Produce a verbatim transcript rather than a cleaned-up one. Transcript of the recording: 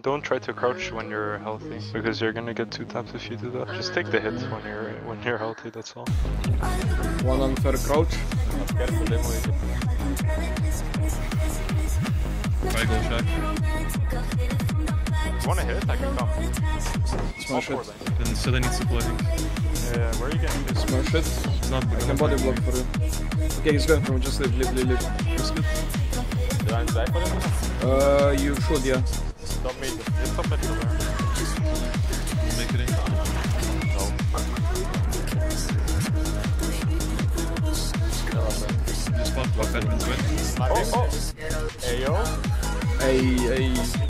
don't try to crouch when you're healthy, because you're gonna get two taps if you do that. Just take the hit when you're when you're healthy, that's all. One unfair crouch. Careful, demo. I go check. If you wanna hit, I can come. Smash it. Then still needs to play. Yeah, where are you getting this? Smash it. Not I can body block for you. Okay, he's going from just live, live, live, live. That's good. Do I die for him? Uh, you should, yeah. Stop me. Just stop it. Make it in. No. Just spot block that one's win. Oh, oh. Ayo. Hey, hey.